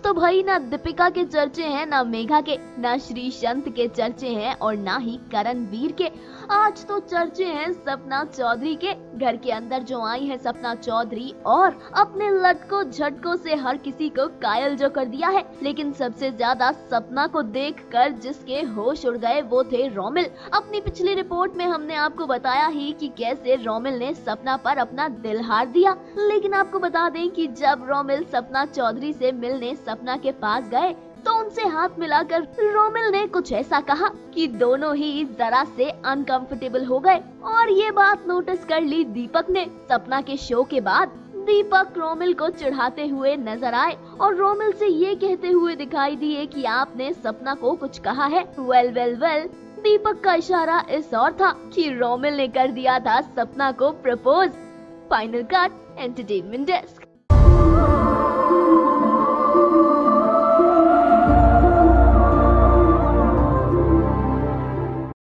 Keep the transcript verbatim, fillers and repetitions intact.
तो भाई ना दीपिका के चर्चे हैं, ना मेघा के, ना श्रीसंत के चर्चे हैं और ना ही करणवीर के। आज तो चर्चे हैं सपना चौधरी के। घर के अंदर जो आई है सपना चौधरी और अपने लटकों झटकों से हर किसी को कायल जो कर दिया है। लेकिन सबसे ज्यादा सपना को देखकर जिसके होश उड़ गए वो थे रोमिल। अपनी पिछली रिपोर्ट में हमने आपको बताया ही कि कैसे रोमिल ने सपना पर अपना दिल हार दिया। लेकिन आपको बता दें कि जब रोमिल सपना चौधरी से मिलने सपना के पास गए तो उनसे हाथ मिलाकर रोमिल ने कुछ ऐसा कहा कि दोनों ही जरा से अनकंफर्टेबल हो गए। और ये बात नोटिस कर ली दीपक ने। सपना के शो के बाद दीपक रोमिल को चिढ़ाते हुए नजर आए और रोमिल से ये कहते हुए दिखाई दिए कि आपने सपना को कुछ कहा है। वेल वेल वेल दीपक का इशारा इस और था कि रोमिल ने कर दिया था सपना को propose. Final cut entertainment desk.